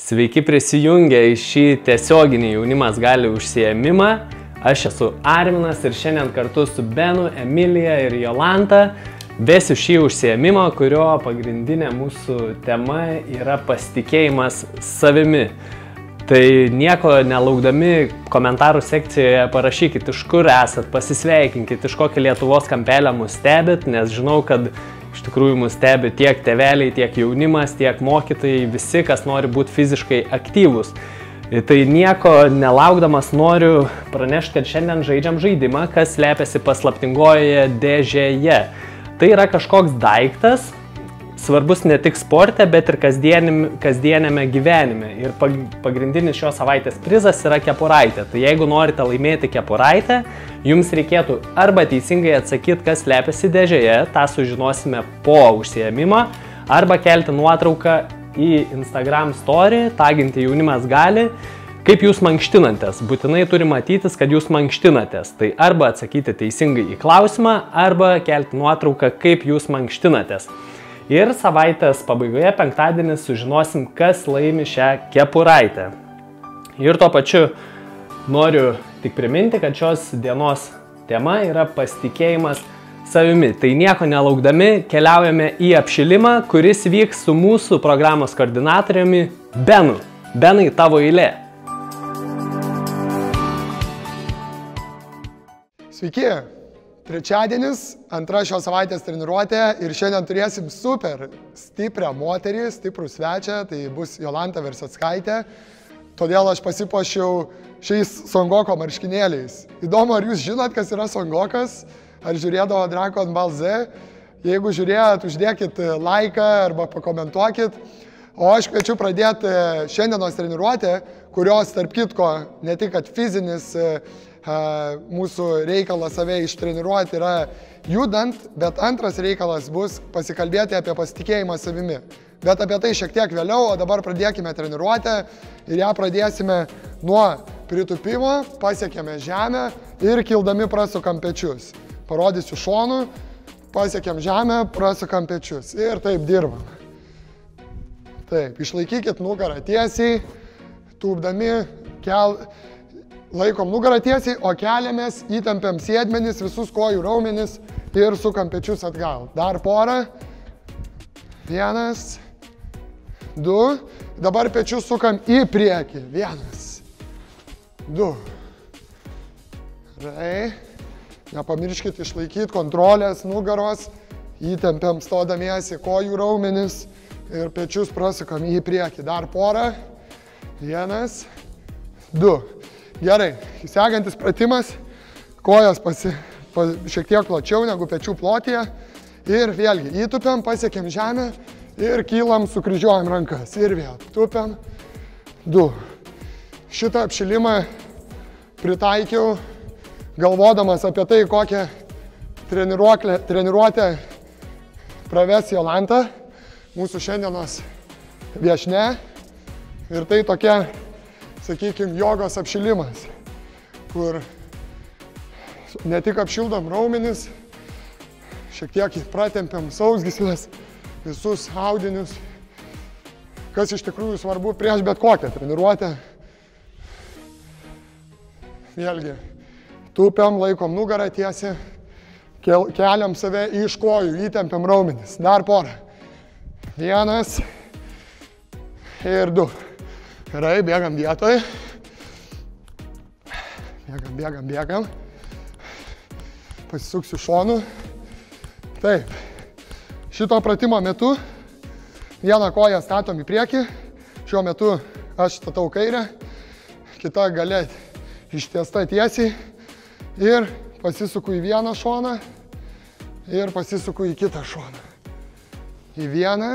Sveiki prisijungę į šį tiesioginį jaunimas gali užsiėmimą. Aš esu Arminas ir šiandien kartu su Benu, Emilija ir Jolanta vesiu šį užsiėmimą, kurio pagrindinė mūsų tema yra pasitikėjimas savimi. Tai nieko nelaukdami komentarų sekcijoje parašykit, iš kur esat, pasisveikinkit, iš kokio Lietuvos kampelio mus stebit, nes žinau, kad iš tikrųjų mus stebi tiek tėveliai, tiek jaunimas, tiek mokytojai, visi, kas nori būti fiziškai aktyvūs. Tai nieko nelaukdamas noriu pranešti, kad šiandien žaidžiam žaidimą, kas slepiasi paslaptingojoje dėžėje. Tai yra kažkoks daiktas, svarbus ne tik sporte, bet ir kasdienėme gyvenime. Ir pagrindinis šios savaitės prizas yra kepuraitė. Tai jeigu norite laimėti kepuraitę, jums reikėtų arba teisingai atsakyti, kas slepiasi dėžėje, tą sužinosime po užsiėmimo, arba kelti nuotrauką į Instagram story, taginti jaunimas gali, kaip jūs mankštinatės. Būtinai turi matytis, kad jūs mankštinatės. Tai arba atsakyti teisingai į klausimą, arba kelti nuotrauką, kaip jūs mankštinatės. Ir savaitės pabaigoje, penktadienį, sužinosim, kas laimi šią kepuraitę. Ir tuo pačiu noriu tik priminti, kad šios dienos tema yra pasitikėjimas savimi. Tai nieko nelaukdami keliaujame į apšilimą, kuris vyks su mūsų programos koordinatoriumi Benu. Benai, tavo eilė. Sveiki! Trečiadienis, antra šios savaitės treniruotė ir šiandien turėsim super stiprią moterį, stiprų svečią, tai bus Jolanta Verseckaitė. Todėl aš pasipuošiau šiais Songoko marškinėliais. Įdomu, ar jūs žinot, kas yra Songokas, ar žiūrėdavo Dragon Ball Z. Jeigu žiūrėjot, uždėkit laiką arba pakomentuokit. O aš kviečiu pradėti šiandienos treniruotę, kurios, tarp kitko, ne tik kad fizinis mūsų reikalas save ištreniruoti yra judant, bet antras reikalas bus pasikalbėti apie pasitikėjimą savimi. Bet apie tai šiek tiek vėliau, o dabar pradėkime treniruotę ir ją pradėsime nuo pritūpimo, pasiekėme žemę ir kildami prasukam pečius. Parodysiu šonu, pasiekėm žemę, prasukam pečius ir taip dirbam. Taip, išlaikykit nugarą tiesiai, tūpdami, laikom nugarą tiesiai, o keliamės, įtempiam sėdmenis, visus kojų raumenis ir sukam pečius atgal. Dar porą. 1, 2. Dabar pečius sukam į priekį. 1, 2. Gerai. Nepamirškit išlaikyti kontrolės nugaros. Įtempiam stodamiesi kojų raumenis ir pečius prasukam į priekį. Dar porą. 1, 2. Gerai, sekantis pratimas, kojas šiek tiek plačiau negu pečių plotyje ir vėlgi įtupiam, pasiekėm žemę ir kylam, sukryžiuojam rankas ir vėl tupiam. 2. Šitą apšilimą pritaikiau galvodamas apie tai, kokią treniruotę praves Jolanta, mūsų šiandienos viešnia, ir tai tokia, sakykime, jogos apšilimas, kur ne tik apšildom raumenis, šiek tiek pratempiam sausgyslės, visus audinius, kas iš tikrųjų svarbu prieš bet kokią treniruotę. Vėlgi, tūpiam, laikom nugarą tiesiai, keliam save iš kojų, įtempiam raumenis. Dar porą. 1 ir 2. Gerai, bėgam vietoj. Bėgam. Pasisuksiu šonu. Taip. Šito pratimo metu vieną koją statom į priekį. Šiuo metu aš statau kairę, kita gale ištiesta tiesiai ir pasisuku į vieną šoną ir pasisuku į kitą šoną. Į vieną,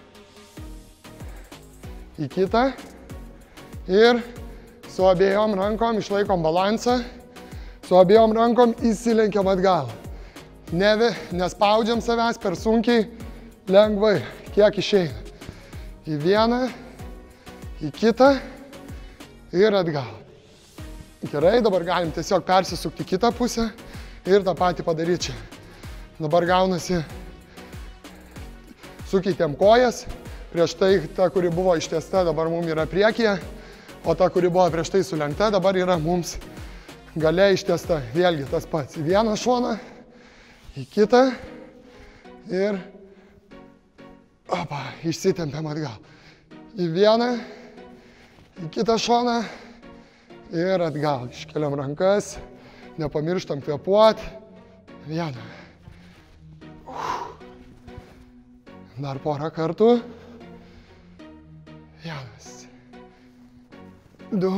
į kitą. Ir su abiejom rankom išlaikom balansą, su abiejom rankom įsilenkiam atgal. Nespaudžiam savęs per sunkiai, lengvai, kiek išeina. Į vieną, į kitą ir atgal. Gerai, dabar galim tiesiog persisukti kitą pusę ir tą patį padaryti čia. Dabar gaunasi, sukeitėm kojas, prieš tai ta, kuri buvo ištiesta, dabar mums yra priekyje, o ta, kuri buvo prieš tai sulenkta, dabar yra mums gale ištiesta. Vėlgi tas pats. Į vieną šoną, į kitą ir išsitempiam atgal. Į vieną, į kitą šoną ir atgal. Iškeliam rankas, nepamirštam kvėpuot. Vieną. Dar porą kartų. Vienas. 2.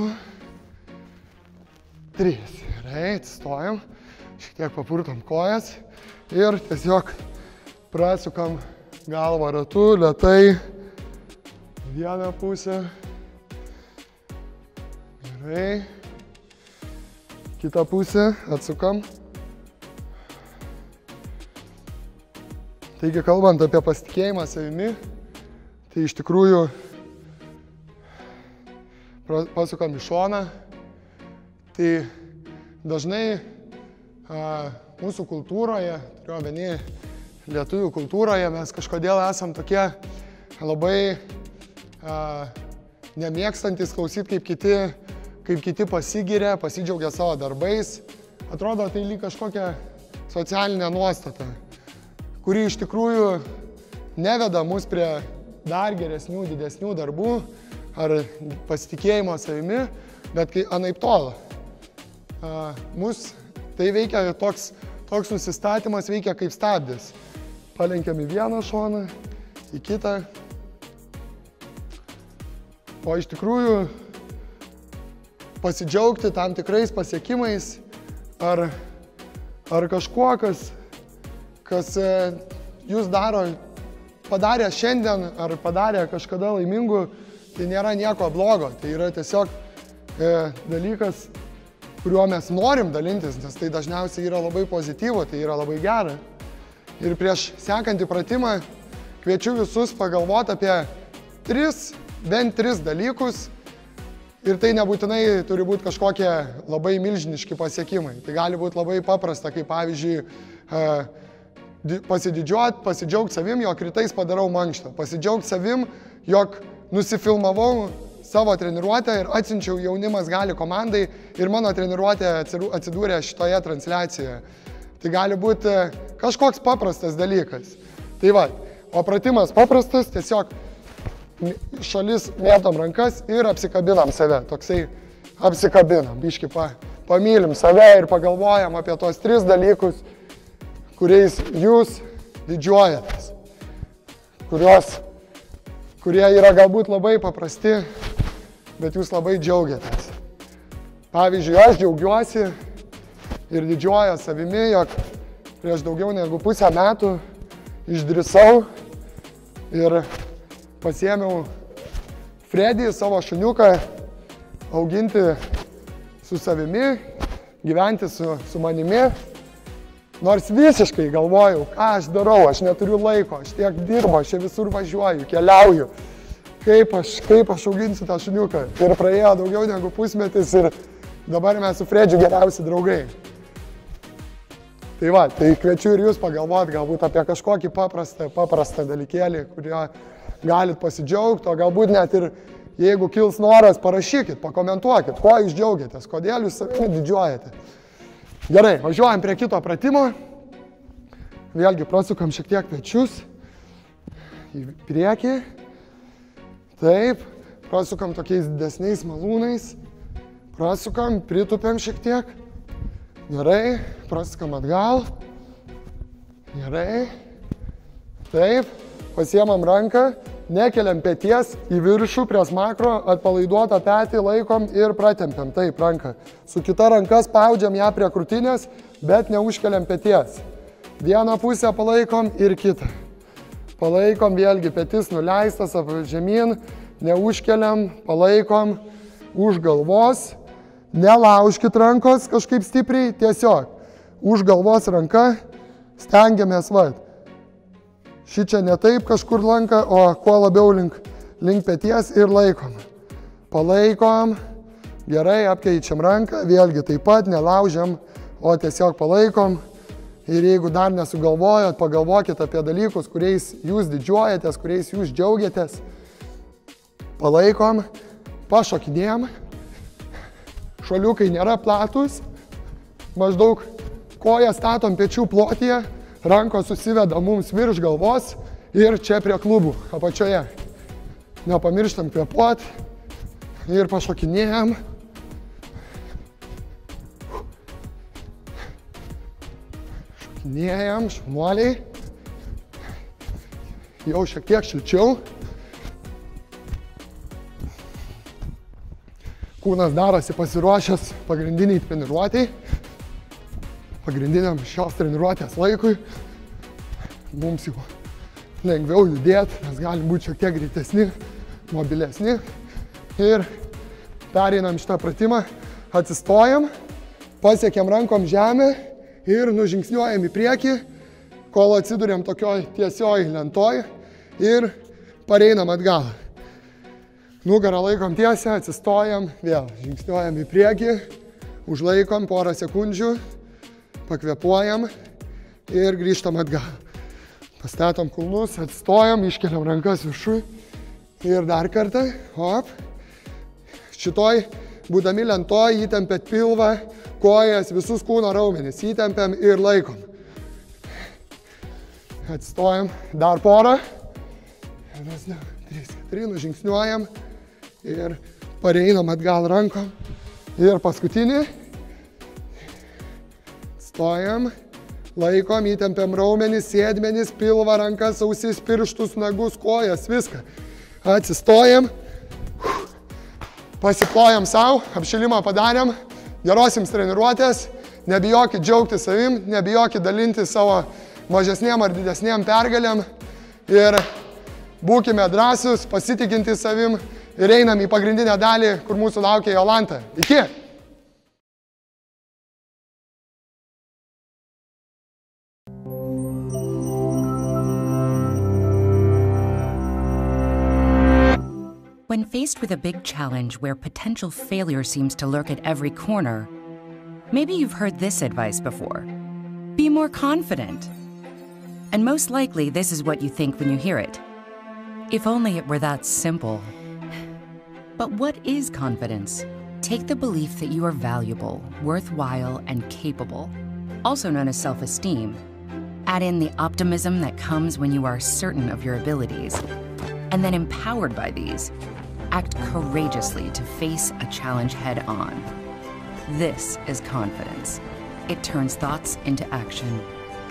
3. Gerai, atsistojam. Šiek tiek papurtam kojas. Ir tiesiog prasukam galvą ratu, lėtai. Vieną pusę. Gerai. Kitą pusę atsukam. Taigi, kalbant apie pasitikėjimą savimi, tai iš tikrųjų pasukam į šoną. Tai dažnai mūsų kultūroje, turiu omeny lietuvių kultūroje, mes kažkodėl esam tokie labai nemėgstantis klausyti, kaip kiti pasigiria, pasidžiaugia savo darbais. Atrodo, tai lyg kažkokia socialinė nuostata, kuri iš tikrųjų neveda mus prie dar geresnių, didesnių darbų ar pasitikėjimo savimi, bet kai anaiptol. Mus tai veikia, toks nusistatymas veikia kaip stabdis. Palenkiam į vieną šoną, į kitą. O iš tikrųjų pasidžiaugti tam tikrais pasiekimais ar kažkuo, kas jūs padarė šiandien ar padarė kažkada laimingų, tai nėra nieko blogo. Tai yra tiesiog dalykas, kuriuo mes norim dalintis, nes tai dažniausiai yra labai pozityvu, tai yra labai gera. Ir prieš sekantį pratimą kviečiu visus pagalvoti apie bent 3 dalykus. Ir tai nebūtinai turi būti kažkokie labai milžiniški pasiekimai. Tai gali būti labai paprasta, kaip pavyzdžiui, pasidžiaugti savim, jog rytais padarau mankštą. Pasidžiaugti savim, jog nusifilmavau savo treniruotę ir atsiunčiau Jaunimas gali komandai ir mano treniruotė atsidūrė šitoje transliacijoje. Tai gali būti kažkoks paprastas dalykas. Tai va, o pratimas paprastas, tiesiog šalis mėtom rankas ir apsikabinam save. Toksai apsikabinam, biškį pamylim save ir pagalvojam apie tos 3 dalykus, kuriais jūs didžiuojatės. Kurie yra galbūt labai paprasti, bet jūs labai džiaugiatės. Pavyzdžiui, aš džiaugiuosi ir didžiuoju savimi, jog prieš daugiau negu pusę metų išdrįsau ir pasiėmiau Fredį, savo šuniuką, auginti su savimi, gyventi su manimi. Nors visiškai galvojau, ką aš darau, aš neturiu laiko, aš tiek dirbu, aš čia visur važiuoju, keliauju. Kaip aš auginsiu tą šuniuką. Ir praėjo daugiau negu pusmetis ir dabar mes su Fredžiu geriausi draugai. Tai va, tai kviečiu ir jūs pagalvoti galbūt apie kažkokį paprastą dalykėlį, kurio galit pasidžiaugti, o galbūt net ir jeigu kils noras, parašykit, pakomentuokit, kuo jūs džiaugiatės, kodėl jūs savimi didžiuojate. Gerai, važiuojam prie kito pratimo. Vėlgi prasukam šiek tiek pečius į priekį. Taip, prasukam tokiais didesniais malūnais. Prasukam, pritupėm šiek tiek. Gerai, prasukam atgal. Gerai. Taip, pasiemam ranką, nekeliam peties į viršų prie smakro, atpalaiduotą petį laikom ir pratempiam. Taip, ranką. Su kita ranka spaudžiam ją prie krūtinės, bet neužkeliam peties. Vieną pusę palaikom ir kitą. Palaikom vėlgi petis nuleistas žemyn, neužkeliam, palaikom už galvos. Nelaužkit rankos kažkaip stipriai, tiesiog už galvos ranka stengiamės Šičia ne taip kažkur lanka, o kuo labiau link peties ir laikom. Palaikom, gerai, apkeičiam ranką, vėlgi taip pat nelaužiam, o tiesiog palaikom. Ir jeigu dar nesugalvojot, pagalvokit apie dalykus, kuriais jūs didžiuojatės, kuriais jūs džiaugiatės. palaikom, pašokinėjom, šuoliukai nėra platus, maždaug koją statom pečių plotyje, rankos susiveda mums virš galvos ir čia prie klubų apačioje. Nepamirštam kvėpuot ir pašokinėjom. Šokinėjom, šaunuoliai. Jau šiek tiek šilčiau. Kūnas darosi pasiruošęs pagrindiniai treniruotei. Pagrindiniam šios treniruotės laikui. Mums jau lengviau judėti, mes galim būti šiek tiek greitesni, mobilesni. Ir pereinam šitą pratimą, atsistojam, pasiekiam rankom žemę ir nužingsniuojam į priekį, kol atsiduriam tokioj tiesioj lentoj ir pareinam atgal. Nugarą laikom tiesią, atsistojam, vėl žingsniuojam į priekį, užlaikom porą sekundžių, pakvėpuojam ir grįžtam atgal. Pastatom kulnus, atsistojam, iškeliam rankas viršui ir dar kartą, hop. Šitoj, būdami lentoj, įtempėt pilvą, kojas, visus kūno raumenis, įtempiam ir laikom. Atsistojam, dar porą. 1, 2, 3, 4, nužingsniuojam ir pareinam atgal rankom. Ir paskutinį. Stojam, laikom, įtempiam raumenis, sėdmenis, pilvą, rankas, ausis, pirštus, nagus, kojas, viską. Atsistojam, pasiplojam savo, apšilimą padarėm, geros jums treniruotės, nebijokit džiaugtis savim, nebijokit dalinti savo mažesnėm ar didesnėm pergalėm ir būkime drąsius, pasitikinti savim ir einam į pagrindinę dalį, kur mūsų laukia Jolanta. Iki! When faced with a big challenge where potential failure seems to lurk at every corner, maybe you've heard this advice before. Be more confident. And most likely, this is what you think when you hear it. If only it were that simple. But what is confidence? Take the belief that you are valuable, worthwhile, and capable, also known as self-esteem. Add in the optimism that comes when you are certain of your abilities. And then empowered by these, act courageously to face a challenge head on. This is confidence. It turns thoughts into action.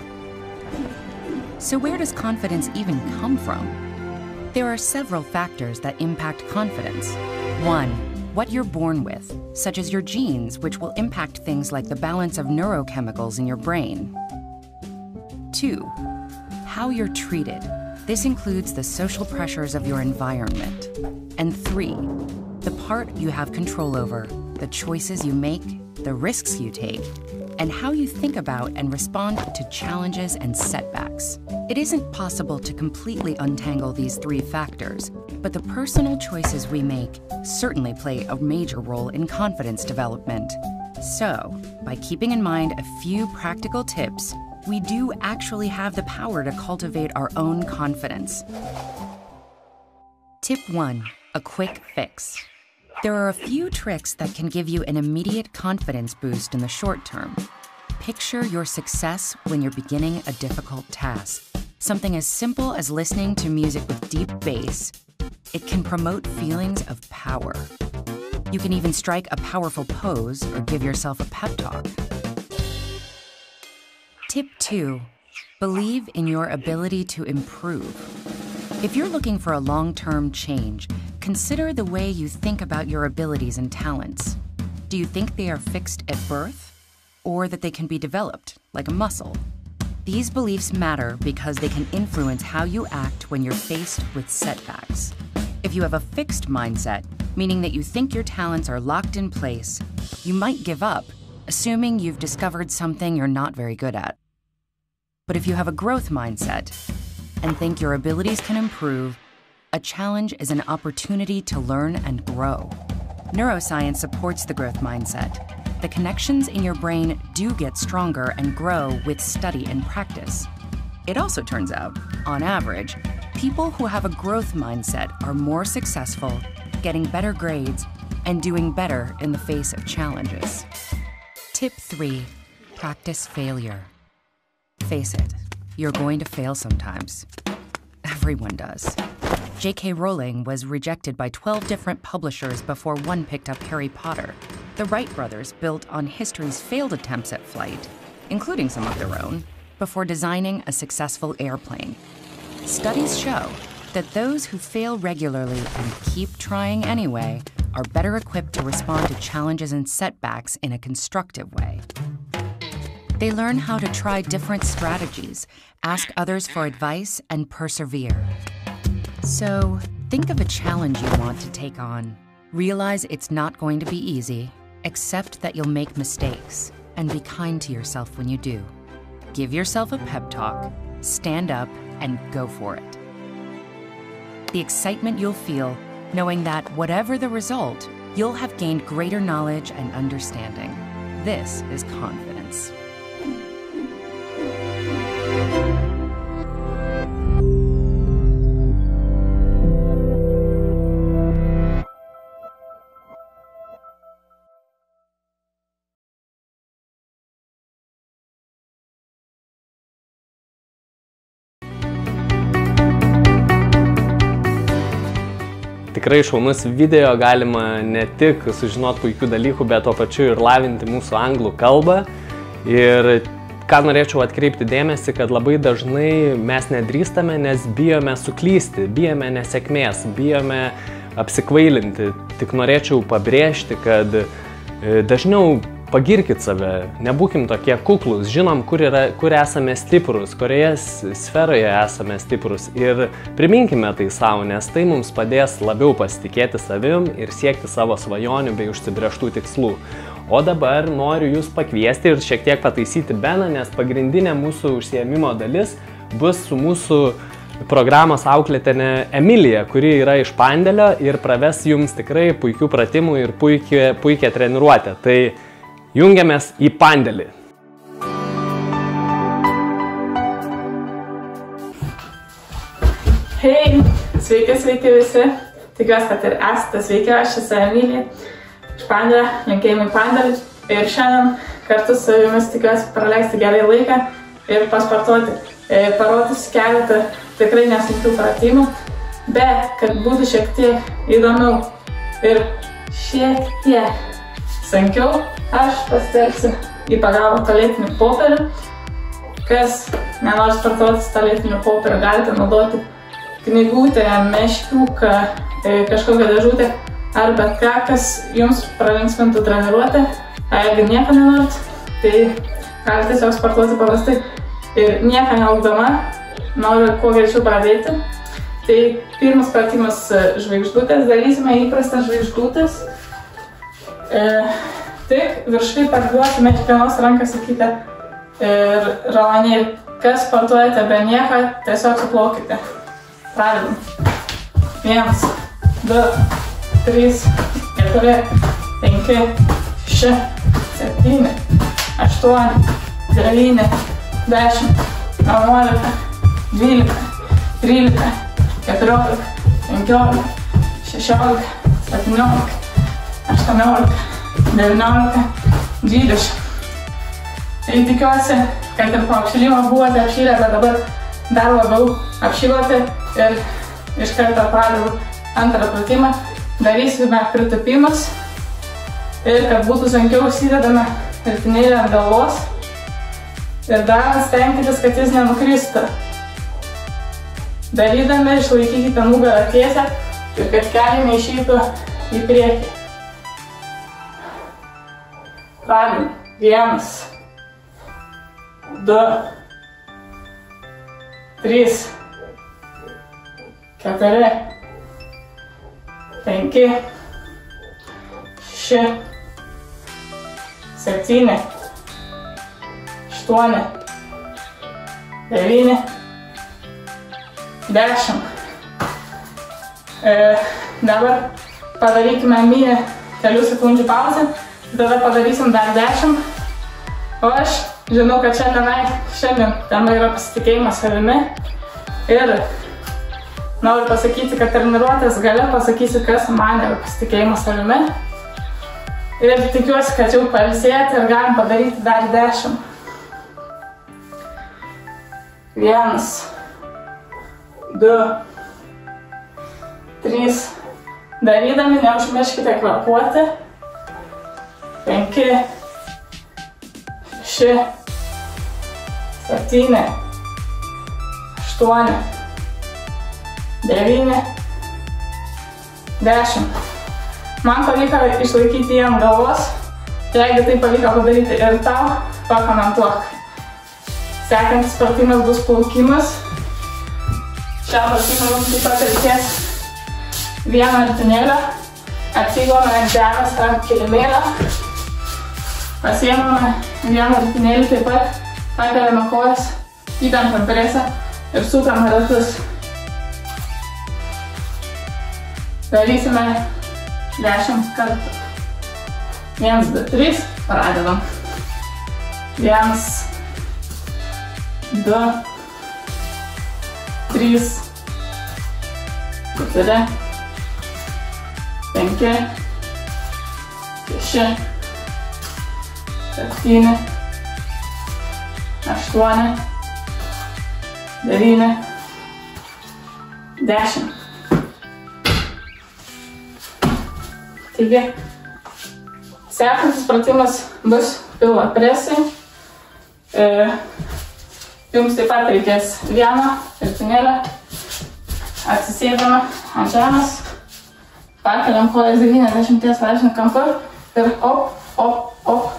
So where does confidence even come from? There are several factors that impact confidence. 1, what you're born with, such as your genes, which will impact things like the balance of neurochemicals in your brain. 2, how you're treated. This includes the social pressures of your environment. And 3, the part you have control over, the choices you make, the risks you take, and how you think about and respond to challenges and setbacks. It isn't possible to completely untangle these 3 factors, but the personal choices we make certainly play a major role in confidence development. So, by keeping in mind a few practical tips, we do actually have the power to cultivate our own confidence. Tip 1, a quick fix. There are a few tricks that can give you an immediate confidence boost in the short term. Picture your success when you're beginning a difficult task. Something as simple as listening to music with deep bass. It can promote feelings of power. You can even strike a powerful pose or give yourself a pep talk. Tip 2, believe in your ability to improve. If you're looking for a long-term change, consider the way you think about your abilities and talents. Do you think they are fixed at birth, or that they can be developed, like a muscle? These beliefs matter because they can influence how you act when you're faced with setbacks. If you have a fixed mindset, meaning that you think your talents are locked in place, you might give up, assuming you've discovered something you're not very good at. But if you have a growth mindset and think your abilities can improve, a challenge is an opportunity to learn and grow. Neuroscience supports the growth mindset. The connections in your brain do get stronger and grow with study and practice. It also turns out, on average, people who have a growth mindset are more successful getting better grades, and doing better in the face of challenges. Tip 3, practice failure. Face it, you're going to fail sometimes. Everyone does. J.K. Rowling was rejected by 12 different publishers before one picked up Harry Potter. The Wright brothers built on history's failed attempts at flight, including some of their own, before designing a successful airplane. Studies show that those who fail regularly and keep trying anyway are better equipped to respond to challenges and setbacks in a constructive way. They learn how to try different strategies, ask others for advice, and persevere. So, think of a challenge you want to take on. Realize it's not going to be easy. Accept that you'll make mistakes, and be kind to yourself when you do. Give yourself a pep talk, stand up, and go for it. The excitement you'll feel knowing that whatever the result, you'll have gained greater knowledge and understanding. This is confidence. Tikrai šaunus video, galima ne tik sužinoti puikių dalykų, bet tuo pačiu ir lavinti mūsų anglų kalbą. Ir ką norėčiau atkreipti dėmesį, kad labai dažnai mes nedrįstame, nes bijome suklysti, bijome nesėkmės, bijome apsikvailinti. Tik norėčiau pabrėžti, kad dažniau pagirkit save, nebūkim tokie kuklus, žinom, kur esame stiprus, kurioje sferoje esame stiprus ir priminkime tai savo, nes tai mums padės labiau pasitikėti savim ir siekti savo svajonių bei užsibrėžtų tikslų. O dabar noriu jūs pakviesti ir šiek tiek pataisyti Beną, nes pagrindinė mūsų užsiėmimo dalis bus su mūsų programos auklėtinė Emilija, kuri yra iš Pandėlio ir praves jums tikrai puikių pratimų ir puikią treniruotę. Tai jungiamės į Pandėlį. Hei, sveiki visi. Tikiuosi, kad ir esate sveiki, aš esu Emilija iš Pandėlio, linkėjimai Pandėliui. Ir šiandien kartu su jumis tikiuosi praleisti gerai laiką ir pasportuoti. Parodysiu keletą tikrai nesunkių pratimų, bet kad būtų šiek tiek įdomiau ir šiek tiek sunkiau, aš pasitelksiu į pagalbą tualetinį popierių. Kas nenori sportuoti su tualetiniu popieriu, galite naudoti knygutę, meškiuką, kažkokią dėžutę ar bet ką, kas jums pralinksmintų treniruotę. Jeigu nieko nenorit, tai galite tiesiog sportuoti paprastai. Ir nieko nelaukdama, noriu kuo greičiau pradėti. Tai pirmas pratimas žvaigždutės, darysime įprastas žvaigždutės. Tik virškai parduosime kiekvienos rankas į kitą ralonėlį. Kas sportuojate be nieko, tiesiog suplaukite. Pradedam. 1, 2, 3, 4, 5, 6, 7, 8, 9, 10, 11, 12, 13, 14, 15, 16, 17, 18, 19, 20. Tai tikiuosi, kad ir po apšilimo buvote apšilę, bet dabar dar labiau apšilote ir iš karto pradedu antrą pratimą. Darysime pritūpimus ir kad būtų sunkiau užsidedame ritinėlį ant galvos ir darant stenkitės, kad jis nenukristų. Darydami išlaikykite nugarą tiesę ir kad keliai neišeitų į priekį. Pradedam. 1, 2, 3, 4, 5, 6, 7, 8, 9, 10. Dabar padarykime mini kelių sekundžių pauzę, tada padarysim dar 10. O aš žinau, kad šiandien tema yra pasitikėjimas savimi ir noriu pasakyti, kad treniruotės gale pasakysiu, kas man yra pasitikėjimas savimi. Ir tikiuosi, kad jau pailsėti ir galim padaryti dar 10. 1, 2, 3. Darydami neužmirškite kvėpuoti. 5, 6, 7, 8, 9, 10. Man pavyko išlaikyti jį ant galvos. Jeigu tai pavyko padaryti ir tau, pakomentuok. Sekantis pratimas bus plaukimas. Šią pratimą mums taip pat reikės vieną ritinėlę. Atsigome ant žemės ant kilimėlio. Pasiėmame vieną ritinėlį taip pat. Pakeliame kojas, įtempiam presą ir sukame ratus. Darysime 10 kartų. 1, 2, 3. Pradedam. 1, 2, 3, 4, 5, 6, 7, 8, 9, 10. Taigi, sekantis pratimas bus pilvo presai. Jums taip pat reikės vieną ritinėlę. Atsisėdame ant žemės. Pakeliam kojas 90 laipsnių kampu ir op, op, op.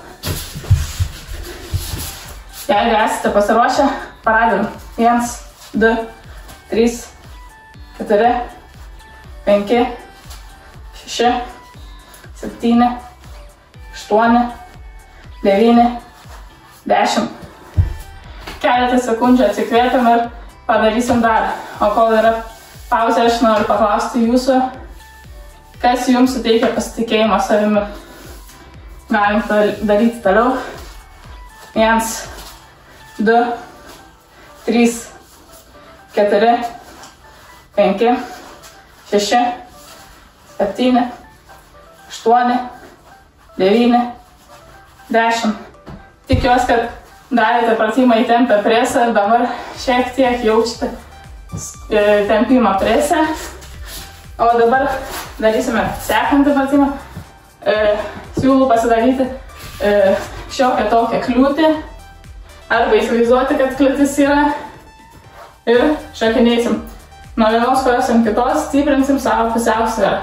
Jeigu esate pasiruošę, pradedam. 1, 2, 3, 4, 5, 6, 7, 8, 9, 10. Keletą sekundžių atsikvėpiam ir padarysim dar. O kol yra pauzė, aš noriu paklausti jūsų, kas jums suteikia pasitikėjimą savimi. Galim daryti toliau. 1, 2, 3, 4, 5, 6, 7, 8, 9, 10. Tikiuosi, kad darėte pratimą įtempę presą ir dabar šiek tiek jaučiate tempimą presę. O dabar darysime sekantį pratimą. Siūlau pasidaryti šiokią tokią kliūtį. Arba įsivaizduoti, kad kliūtis yra. Ir šokinėsim nuo vienos kojos ant kitos, stiprinsim savo pusiausvyrą.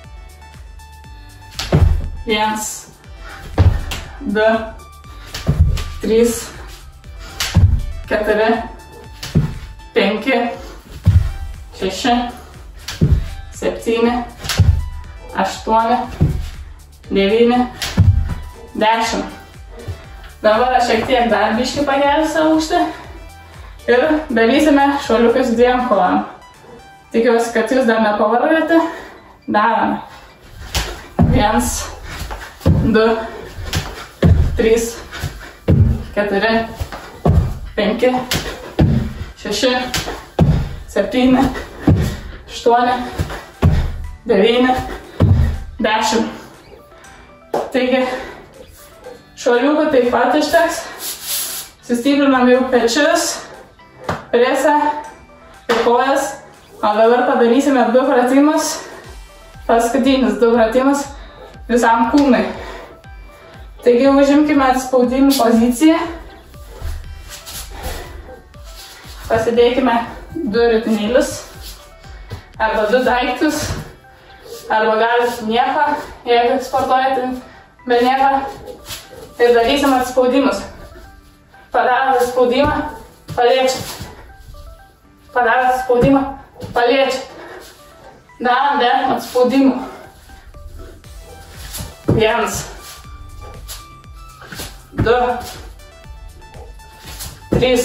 1, 2, 3, 4, 5, 6, 7, 8, 9, 10. Dabar aš šiek tiek dar biškį pakelsiu aukštį ir darysime šuoliukus 2 kojom. Tikiuosi, kad jūs dar nepavargote. Darome. 1, 2, 3, 4, 5, 6, 7, 8, 9, 10. Taigi, šuoliukų taip pat išteks. Sustiprinam jau pečius, presą ir kojas. O dabar padarysime 2 pratimus. Paskutinis 2 pratimus visam kūnui. Taigi užimkime atspaudimų poziciją. Pasidėkime 2 ritinėlius. Arba 2 daiktus. Arba galite nieko, jeigu sportuojate be nieko. Ir darysim atspaudimus. Padarot atspaudimą, paliečiat. Padarot atspaudimą, paliečiat. Darom 10 atspaudimų. 1, 2, 3,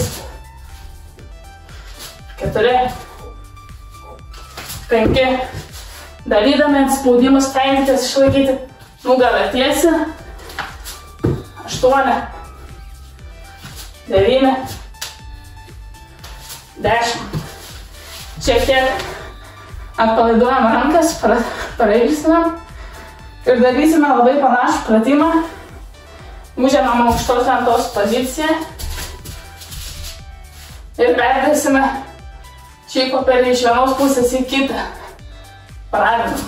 4, 5. Darydami atspaudimus stenkitės išlaikyti nugarą tiesią. 8, 9, 10. Šiek tiek atpalaiduojam rankas, pareilsinam ir darysime labai panašų pratimą. Užėmam aukštos lentos poziciją ir perdėsime šį popierį iš vienos pusės į kitą. Pradedam.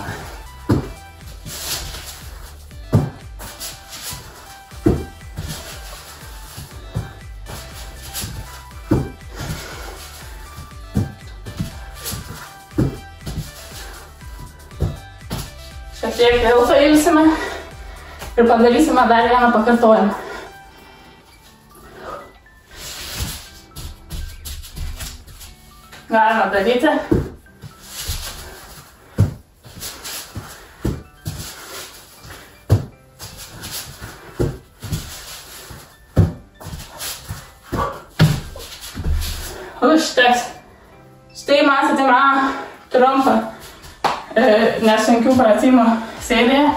Šiek tiek vėl pailsime ir padarysime dar vieną pakartojimą. Galime daryti. Užteks. Štai matėte mano trumpą nesunkių pratimų seriją.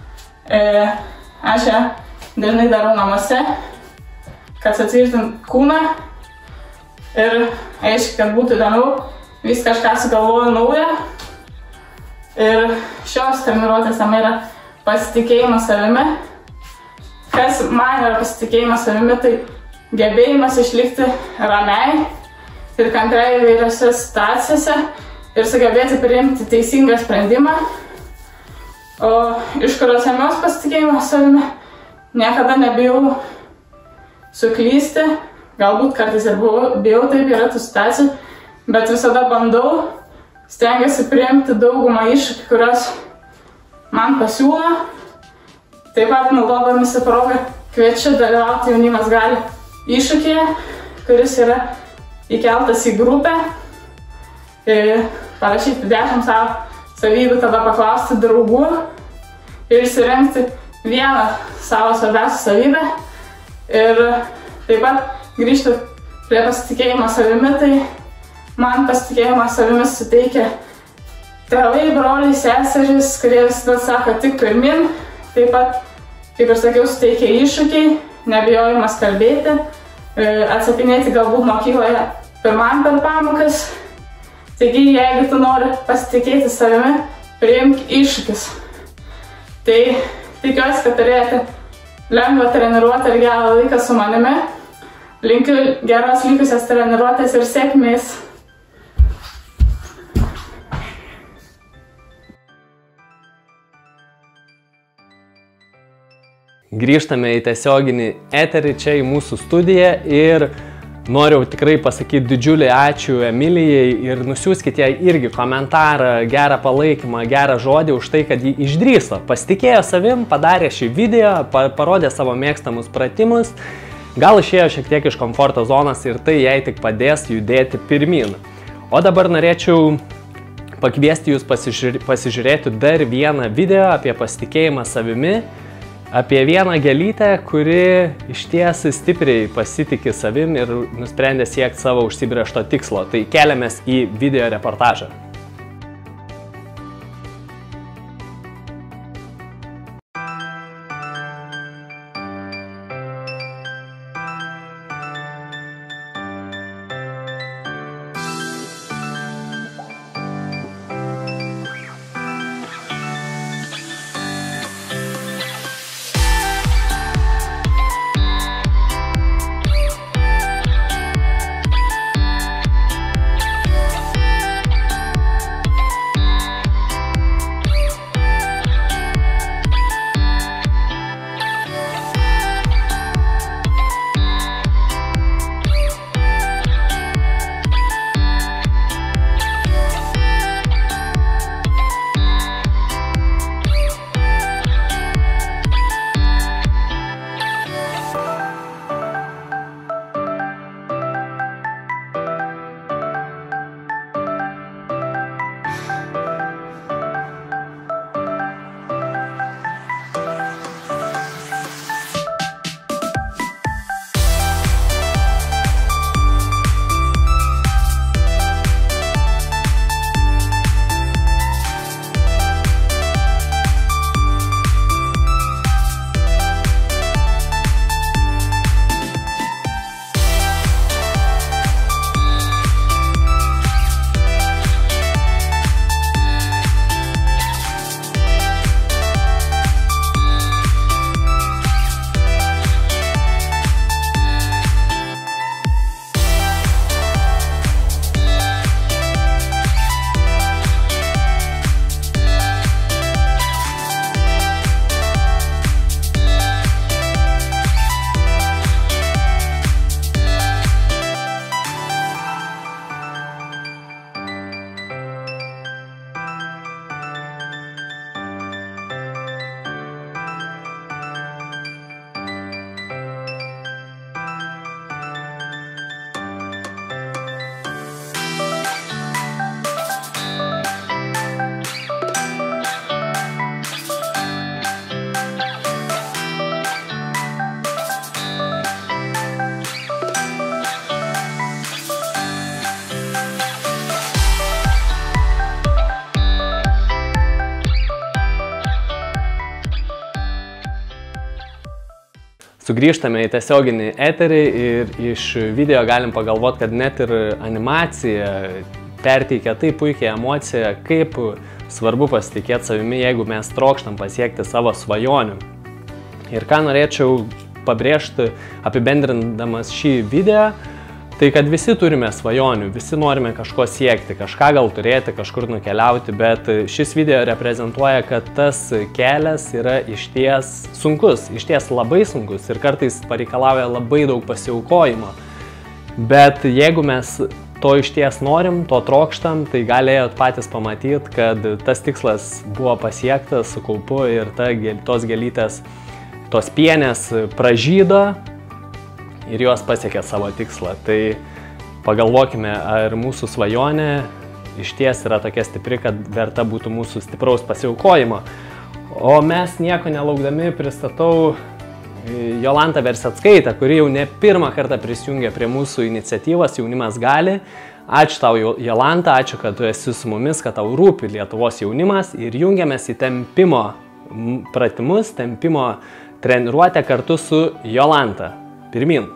Aš ją dažnai darau namuose, kad atvirtint kūną ir aiškiai, kad būtų įdomiau, vis kažką sugalvoju naują. Ir šios treniruotės tam yra pasitikėjimas savimi. Kas man yra pasitikėjimas savimi, tai gebėjimas išlikti ramiai ir kantriai įvairiose situacijose ir sugebėti priimti teisingą sprendimą. O iš kurios semiuos pasitikėjimo savimi, niekada nebijau suklysti, galbūt kartais ir bijau, taip yra tų situacijų, bet visada bandau, stengiuosi priimti daugumą iššūkių, kurios man pasiūlo. Taip pat naudodamasi progą kviečiu dalyvauti Jaunimas gali iššūkyje, kuris yra įkeltas į grupę. Parašyti 10 savo savybių, tada paklausti draugų ir išsirinkti vieną savo svarbiausią savybę. Ir taip pat grįžti prie pasitikėjimo savimi, tai man pasitikėjimo savimi suteikia tėvai, broliai, seserys, kurie visada sako tik pirmin. Taip pat, kaip ir sakiau, suteikia iššūkiai, nebijojimas kalbėti, atsakinėti galbūt mokykloje pirmam per pamokas. Taigi, jeigu tu nori pasitikėti savimi, priimk iššūkis. Tai tikiuosi, kad turėjote lengvą treniruotę ir gerą laiką su manimi. Linkiu geros likusios treniruotės ir sėkmės. Grįžtame į tiesioginį eterį čia į mūsų studiją ir noriu tikrai pasakyti didžiulį ačiū Emilijai ir nusiųskite jai irgi komentarą, gerą palaikymą, gerą žodį už tai, kad ji išdrįso. Pasitikėjo savim, padarė šį video, parodė savo mėgstamus pratimus, gal išėjo šiek tiek iš komforto zonos ir tai jai tik padės judėti pirmin. O dabar norėčiau pakviesti jūs pasižiūrėti dar vieną video apie pasitikėjimą savimi, apie vieną gėlytę, kuri išties stipriai pasitiki savim ir nusprendė siekti savo užsibrėžto tikslo. Tai keliamės į video reportažą. sugrįžtame į tiesioginį eterį ir iš video galim pagalvoti, kad net ir animacija perteikia taip puikiai emociją, kaip svarbu pasitikėti savimi, jeigu mes trokštam pasiekti savo svajonių. Ir ką norėčiau pabrėžti apibendrindamas šį video, tai kad visi turime svajonių, visi norime kažko siekti, kažką gal turėti, kažkur nukeliauti, bet šis video reprezentuoja, kad tas kelias yra išties sunkus, išties labai sunkus ir kartais pareikalauja labai daug pasiaukojimo. Bet jeigu mes to išties norim, to trokštam, tai galėjot patys pamatyti, kad tas tikslas buvo pasiektas su kaupu ir tos gėlytės, tos pienės pražydo ir jos pasiekė savo tikslą. Tai pagalvokime, ar mūsų svajonė išties yra tokia stipri, kad verta būtų mūsų stipraus pasiaukojimo. O mes nieko nelaukdami pristatau Jolantą Verseckaitę, kuri jau ne pirmą kartą prisijungia prie mūsų iniciatyvos Jaunimas gali. Ačiū tau, Jolanta, ačiū, kad tu esi su mumis, kad tau rūpi Lietuvos jaunimas ir jungiamės į tempimo pratimus, tempimo treniruotę kartu su Jolanta. Pirmin.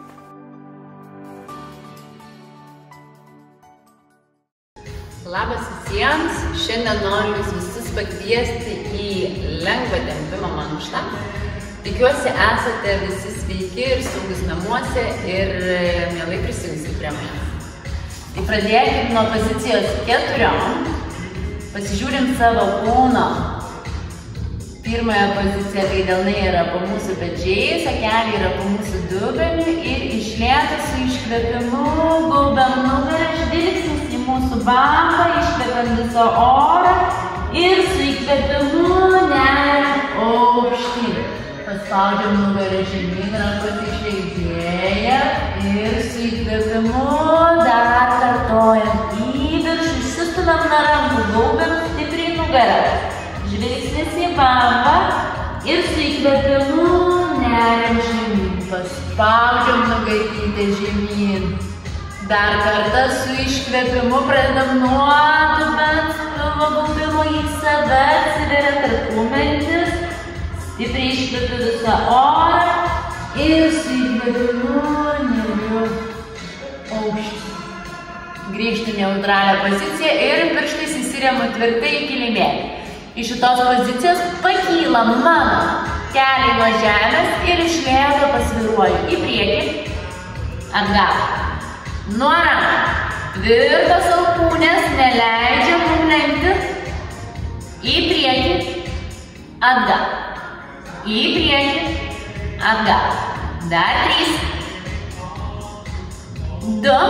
Labas visiems, šiandien noriu jūs visus pakviesti į lengvą tempimo mankštą. Tikiuosi esate visi sveiki ir saugus namuose ir mielai prisijungsite prie manęs. Tai pradėkime nuo pozicijos 4, pasižiūrim savo kūno. Pirmąją poziciją tai delnai yra po mūsų pečiais, akeliai yra po mūsų dubeniu ir iš lėto su iškvėpimu gaubiam nugarą, žvilgsnis į mūsų bambą, iškvėpiam visą orą ir su įkvėpimu neriam aukštyn. Paspaudžiam nugarą žemyn, rankos išleidėja ir su įkvėpimu dar kartojam į viršų, išsistumėm nuo rankų, gaubiam stipriai nugarą. Žvilgsnis į bambą ir su įkvėpimu neriam žemyn. Paspaudžiam nugarytę žemyn. Dar kartą su iškvėpimu pradedam nuo dubens pilvo gaubimo į save, atsiveria tarpumentis. Stipriai iškvėpiu visą orą ir su įkvėpimu neriu aukštyn. Grįžtu neutralią poziciją ir pirštais įsiremu tvirtai į kilimėlį. Iš šitos pozicijos pakyla mano keliai nuo žemės ir iš lėto pasviruoju į priekį, atgal. Nuo rankų. Tvirtos alkūnės neleidžia mum lenktis. Į priekį, atgal. Į priekį, atgal. Dar 3, 2.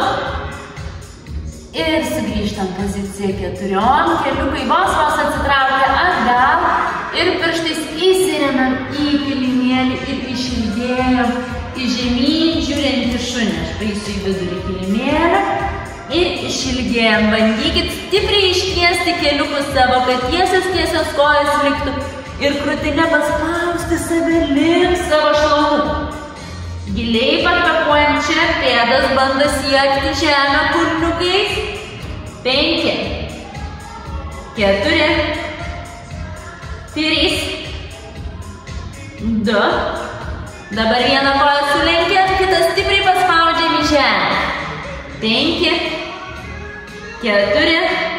Ir sugrįžtam poziciją 4, keliukai vos atsitraukia atgal ir pirštais įsiremiam į kilimėlį ir išilgėjam į žemyn žiūrintį šunį. Aš paeisiu į vidurį kilimėlį ir išilgėjam. Bandykit stipriai iškviesti keliukus savo, kad tiesios kojas liktų ir krūtinę paspausti save link savo šlaunų. Giliai pakvėpuojam čia, pėdas bando siekti žemę kulniukais. 5, 4, 3, 2. Dabar vieną koją sulenkiam, kitą stipriai paspaudžiam į žemę. 5, 4,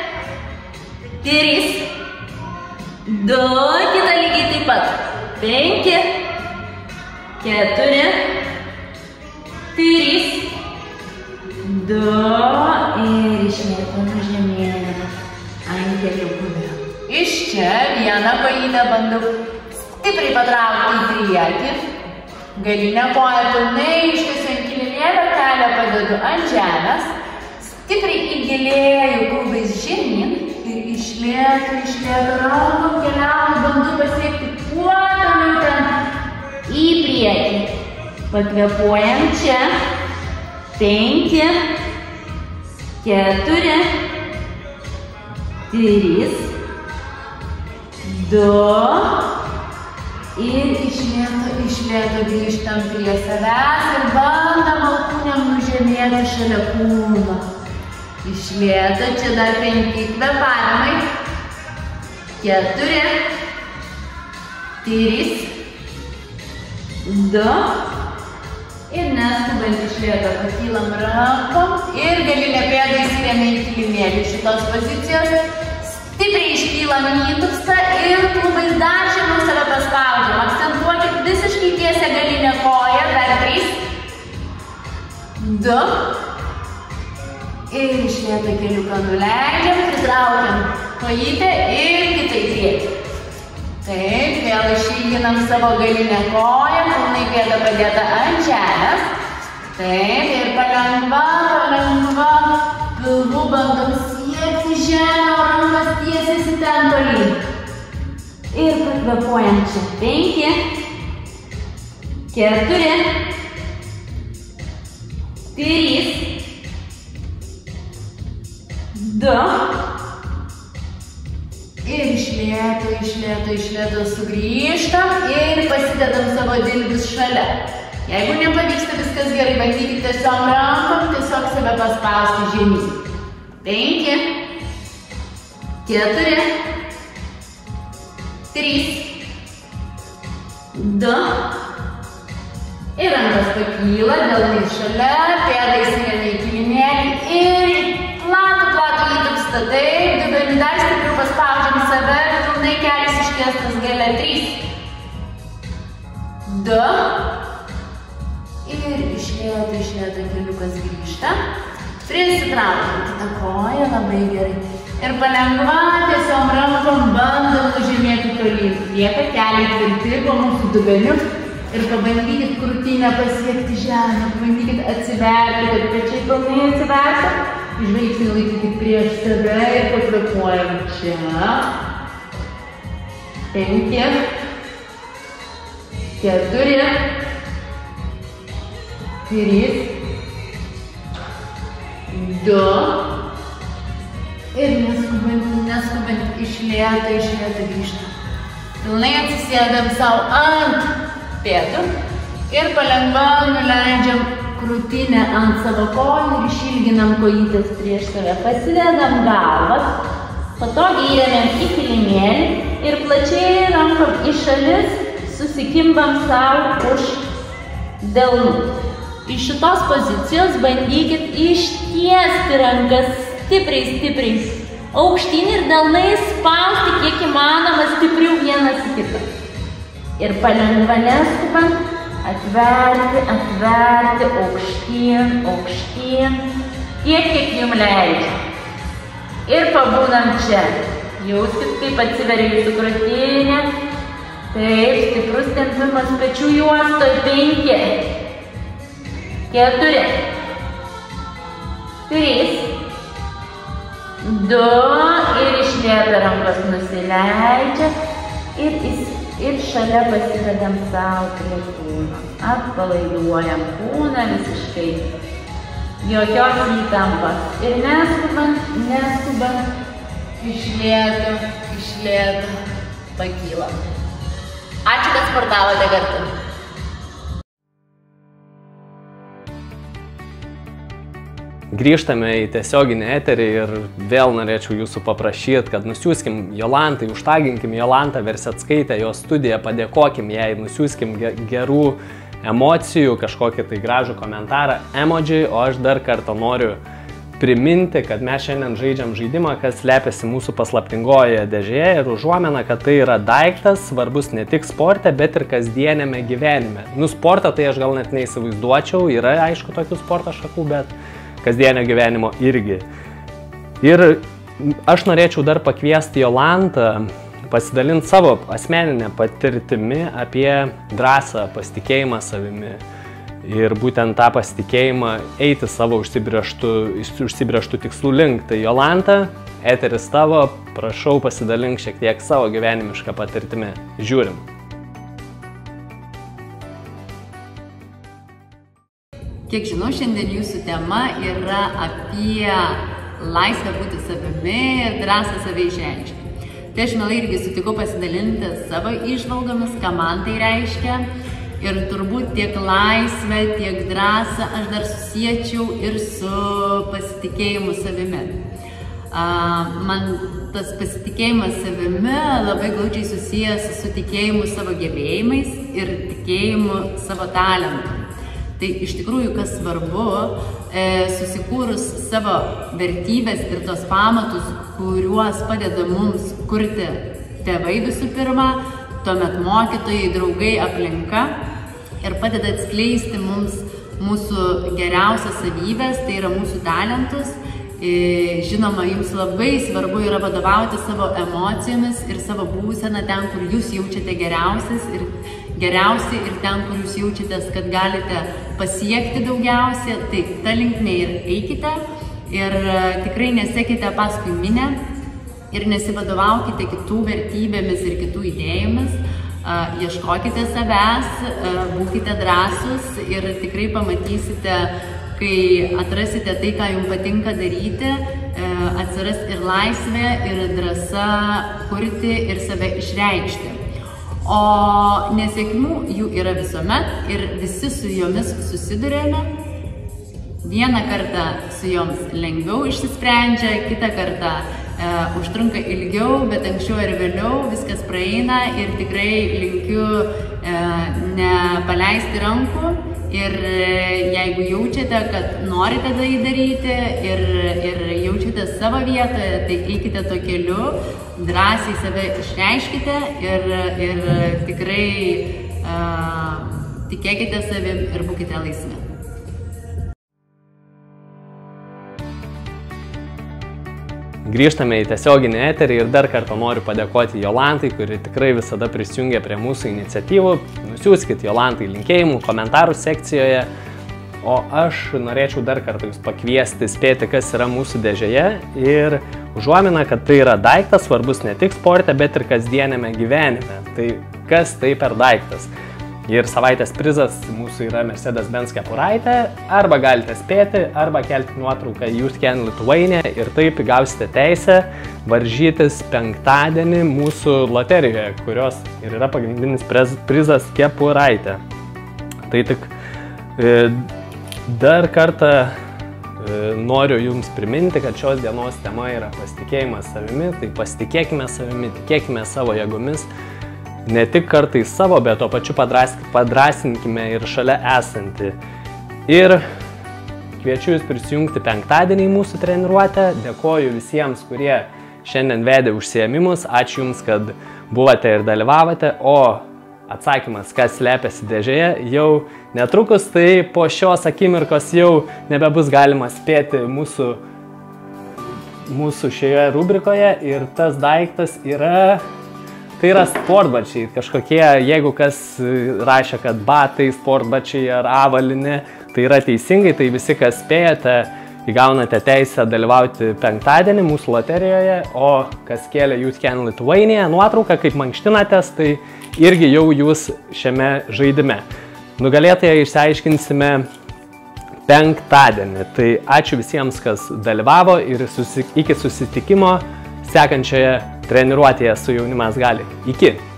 3, 2. Kitą lygiai taip pat. 5, 4, 3, 2 ir išmėtam žemėlį ant keliukų vėl. Iš čia vieną kojytę bandau stipriai patraukti į priekį. Galinę koją pilnai ištiesiu ant kilimėlio, kelią padedu ant žemės. Stipriai įgilėju klubais žemyn ir iš lėto rankom keliauju, bandu pasiekti kuo toliau ten į priekį. Pakvėpuojam čia. 5, 4, 3, 2 ir iš lėto grįžtam prie savęs ir bandam alkūnėm nužemėti šalia kūno. Iš lėto čia dar 5 kvėpavimai. 4, 3, 2 Ir neskubant iš lėto pakylam rankom ir galinė pėda įsirėmė į kilimėlį šitos pozicijos. Stipriai iškylam įtupstą ir klubais dar žemiau save paspaudžiam. Akcentuokit visiškai tiesią galinę koją. Dar 3, 2. Ir iš lėto keliuką nuleidžiam, pritraukiam kojytę ir kitai priekį. Taip, vėl išilginam savo galinę koją, pilnai pėda padėta ant žemės. Taip, ir palengva, pilvu bandom siekti žemę, rankas tiesiasi ten tolyn. Ir pakvepuojam čia. 5, 4, 3, 2. Ir iš lėto sugrįžtam ir pasidedam savo dilbius šalia. Jeigu nepavyksta viskas gerai, bandykite tiesiog rankom, tiesiog save paspausti žemyn. 5, 4, 3, 2. Ir rankas pakyla, delnais šalia, pėda įsirėmė į kilimėlį ir platų įtupstą. Taip, dubelį dar stipriau paspaudžiam save, pilnai kelias ištiestas gale. 3, 2. Ir iš lėto keliukas grįžta. Prisitraukiam kitą koją, labai gerai. Ir palengva tiesiog rankom bandom nužemėti tolyn. Lieka keliai tvirti po mūsų dubeliu. Ir pabandykit krūtinę pasiekti žemę, pabandykit atsiverti, kad pečiai pilnai atsiverti. Žvilgsnį laikykit prieš save ir pakvepuojam čia. 5, 4, 3, 2. Ir neskubant iš lėto grįžtam. Pilnai atsisėdam savo ant pėdų ir palengva nuleidžiam krūtinę ant savo kojų ir išilginam kojytes prieš save. Pasidedam galvas, patogiai įrėmėm į kilimėlį ir plačiai rankom į šalis susikimbam savo už delnų. Iš šitos pozicijos bandykit ištiesti rankas stipriai aukštyn ir delnais spausti kiek įmanoma stipriau vienas į kitą. Ir palengva neskubant atverti, aukštyn, tiek, kiek jums leidžia. Ir pabūnam čia. Jauskit, kaip atsiveria jūsų krūtinė. Taip, stiprus tempimas pečių juostoj. 5, 4, 3, 2. Ir iš lėto rankos nusileidžia. Ir šalia pasidedam savo prie kūno. Atpalaiduojam kūną visiškai. Jokios įtampos. Ir neskubant, iš lėto pakylam. Ačiū, kad sportavote kartu. Grįžtame į tiesioginį eterį ir vėl norėčiau jūsų paprašyti, kad nusiųskim Jolantai, užtaginkim Jolantą Verseckaitę, jos studiją, padėkokim jai, nusiųskim gerų emocijų, kažkokį tai gražų komentarą, emoji, o aš dar kartą noriu priminti, kad mes šiandien žaidžiam žaidimą, kas slepiasi mūsų paslaptingojoje dėžėje ir užuomena, kad tai yra daiktas, svarbus ne tik sporte, bet ir kasdienėme gyvenime. Sportą tai aš gal net neįsivaizduočiau, yra aišku tokių sporto šakų, bet kasdienio gyvenimo irgi. Ir aš norėčiau dar pakviesti Jolantą pasidalinti savo asmeninę patirtimi apie drąsą, pasitikėjimą savimi. Ir būtent tą pasitikėjimą eiti savo užsibrėžtų tikslų link. Tai Jolanta, eteris tavo, prašau pasidalink šiek tiek savo gyvenimišką patirtimi. Žiūrim. Kiek žinau, šiandien jūsų tema yra apie laisvę būti savimi ir drąsą save išreikšti. Tai aš mielai irgi sutikau pasidalinti savo įžvalgomis, ką man tai reiškia. Ir turbūt tiek laisvę, tiek drąsą aš dar susiečiau ir su pasitikėjimu savimi. Man tas pasitikėjimas savimi labai glaudžiai susijęs su tikėjimu savo gebėjimais ir tikėjimu savo talentu. Tai iš tikrųjų, kas svarbu, susikūrus savo vertybės ir tos pamatus, kuriuos padeda mums kurti tėvai visų pirma, tuomet mokytojai, draugai, aplinka ir padeda atskleisti mums mūsų geriausias savybės, tai yra mūsų talentus. Žinoma, jums labai svarbu yra vadovauti savo emocijomis ir savo būseną ten, kur jūs jaučiate geriausiai ir ten, kur jūs jaučiatės, kad galite pasiekti daugiausia, tai ta linkme ir eikite ir tikrai nesekite paskui minę ir nesivadovaukite kitų vertybėmis ir kitų idėjomis. Ieškokite savęs, būkite drąsūs ir tikrai pamatysite, kai atrasite tai, ką jums patinka daryti, atsiras ir laisvė, ir drąsa kurti ir save išreikšti. O nesėkmių jų yra visuomet ir visi su jomis susidurėme. Vieną kartą su joms lengviau išsisprendžia, kitą kartą užtrunka ilgiau, bet anksčiau ir vėliau viskas praeina ir tikrai linkiu nepaleisti rankų ir jeigu jaučiate, kad norite tai daryti ir jaučiate savo vietoje, tai eikite tuo keliu, drąsiai save išreiškite ir tikrai tikėkite savim ir būkite laisvi. Grįžtame į tiesioginį eterį ir dar kartą noriu padėkoti Jolantai, kuri tikrai visada prisijungia prie mūsų iniciatyvų. Nusiųskit Jolantai linkėjimų komentarų sekcijoje. O aš norėčiau dar kartą jūs pakviesti spėti, kas yra mūsų dėžėje ir užuomina, kad tai yra daiktas svarbus ne tik sporte, bet ir kasdienėme gyvenime. Tai kas tai per daiktas? Ir savaitės prizas mūsų yra Mercedes-Benz kepuraitė, arba galite spėti, arba kelti nuotrauką Youth Can Lithuania ir taip gausite teisę varžytis penktadienį mūsų loterijoje, kurios ir yra pagrindinis prizas kepuraitė. Tai tik dar kartą noriu jums priminti, kad šios dienos tema yra pasitikėjimas savimi, tai pasitikėkime savimi, tikėkime savo jėgomis. Ne tik kartais savo, bet to pačiu padrąsinkime ir šalia esantį. Ir kviečiu jūs prisijungti penktadienį į mūsų treniruotę. Dėkoju visiems, kurie šiandien vedė užsiėmimus. Ačiū jums, kad buvote ir dalyvavote. O atsakymas, kas slepiasi dėžėje, jau netrukus, tai po šios akimirkos jau nebebus galima spėti mūsų šioje rubrikoje. Ir tas daiktas yra... Tai yra sportbačiai kažkokie, jeigu kas rašė, kad batai, sportbačiai ar avalinė, tai yra teisingai, tai visi, kas spėjate, įgaunate teisę dalyvauti penktadienį mūsų loterijoje, o kas kėlė Youth Can Lithuania nuotrauką, kaip mankštinatės, tai irgi jau jūs šiame žaidime. Nugalėtoją išsiaiškinsime penktadienį. Tai ačiū visiems, kas dalyvavo ir iki susitikimo sekančioje treniruotėje su Jaunimas gali. Iki!